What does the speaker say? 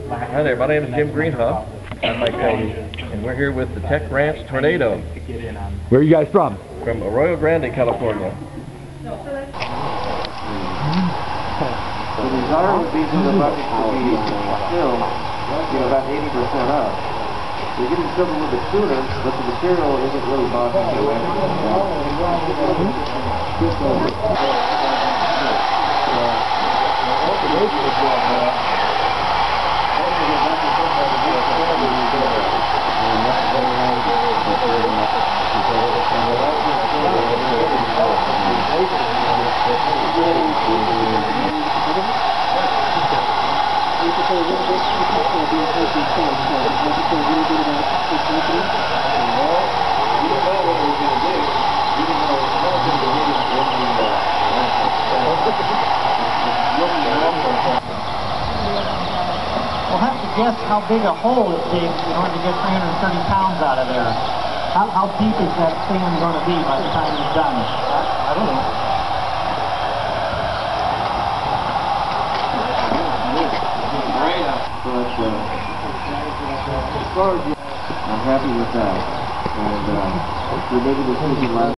Hi there, my name is Jim Greenhoff. I'm Mike Cody, and we're here with the Tech Ranch Tornado. Where are you guys from? From Arroyo Grande, California. The desire would be for the bucket to be still, about 80% up. You're getting filled a little bit sooner, but the material isn't really bothering you. We'll have to guess how big a hole it takes in order to get 330 pounds out of there. How deep is that sand going to be by the time it's done? I don't know. As far as I'm happy with that. And we made a decision last